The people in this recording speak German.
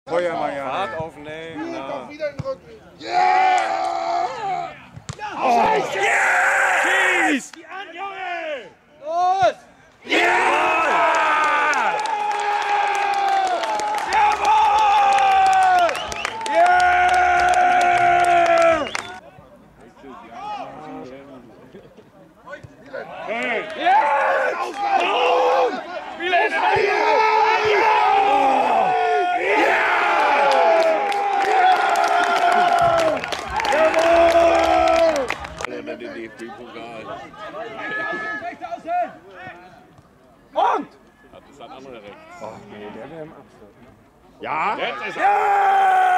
Feuermann, ja. Fahrt aufnehmen. Doch wieder in den Rücken. Yeah! Oh, schieß! Die an, Junge! Los! Ja! Jawohl! Yeah! Den DFB-Pokal. Und? Das hat andere rechts. Oh nee, der wäre im Abschluss. Ja? Jetzt ist Ja!